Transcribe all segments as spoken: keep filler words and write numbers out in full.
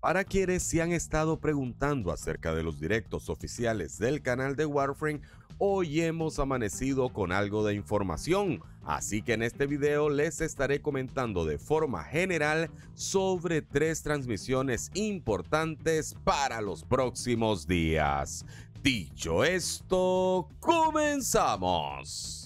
Para quienes se han estado preguntando acerca de los directos oficiales del canal de Warframe, hoy hemos amanecido con algo de información, así que en este video les estaré comentando de forma general sobre tres transmisiones importantes para los próximos días. Dicho esto, comenzamos.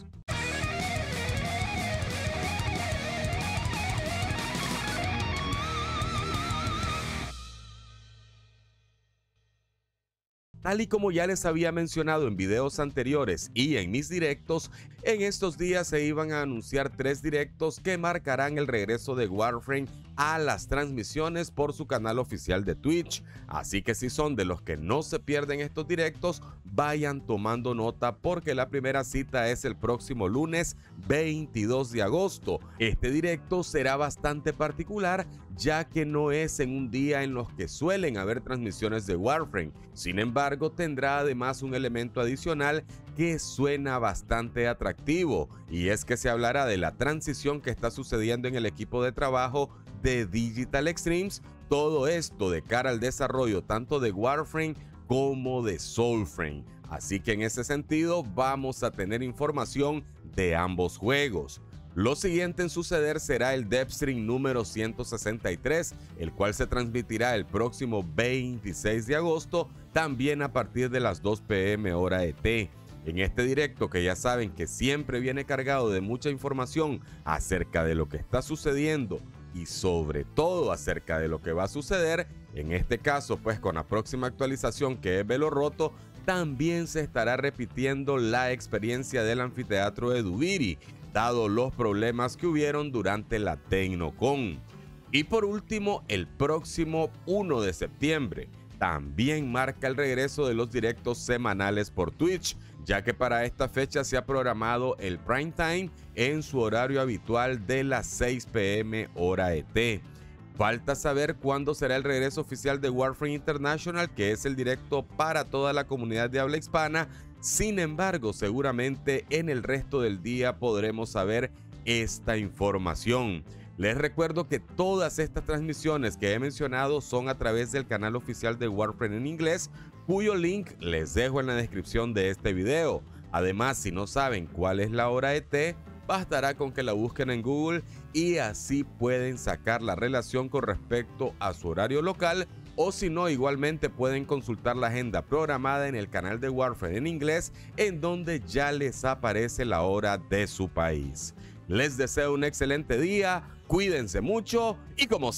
Tal y como ya les había mencionado en videos anteriores y en mis directos, en estos días se iban a anunciar tres directos que marcarán el regreso de Warframe a las transmisiones por su canal oficial de Twitch. Así que si son de los que no se pierden estos directos, vayan tomando nota porque la primera cita es el próximo lunes veintidós de agosto. Este directo será bastante particular ya que no es en un día en los que suelen haber transmisiones de Warframe. Sin embargo, tendrá además un elemento adicional que suena bastante atractivo, y es que se hablará de la transición que está sucediendo en el equipo de trabajo de Digital Extremes, todo esto de cara al desarrollo tanto de Warframe como de Soulframe. Así que en ese sentido vamos a tener información de ambos juegos. Lo siguiente en suceder será el Deathstream número ciento sesenta y tres, el cual se transmitirá el próximo veintiséis de agosto, también a partir de las dos p m hora E T. En este directo, que ya saben que siempre viene cargado de mucha información acerca de lo que está sucediendo y sobre todo acerca de lo que va a suceder, en este caso pues con la próxima actualización que es Velo Roto, también se estará repitiendo la experiencia del anfiteatro de Duviri, dado los problemas que hubieron durante la Tecnocon. Y por último, el próximo uno de septiembre también marca el regreso de los directos semanales por Twitch, ya que para esta fecha se ha programado el prime time en su horario habitual de las seis p m hora E T. Falta saber cuándo será el regreso oficial de Warframe International, que es el directo para toda la comunidad de habla hispana. Sin embargo, seguramente en el resto del día podremos saber esta información. Les recuerdo que todas estas transmisiones que he mencionado son a través del canal oficial de Warframe en inglés, cuyo link les dejo en la descripción de este video. Además, si no saben cuál es la hora E T, bastará con que la busquen en Google y así pueden sacar la relación con respecto a su horario local, o si no, igualmente pueden consultar la agenda programada en el canal de Warframe en inglés, en donde ya les aparece la hora de su país. Les deseo un excelente día, cuídense mucho y como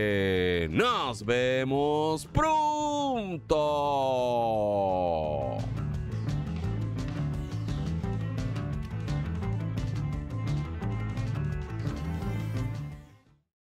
siempre, nos vemos pronto.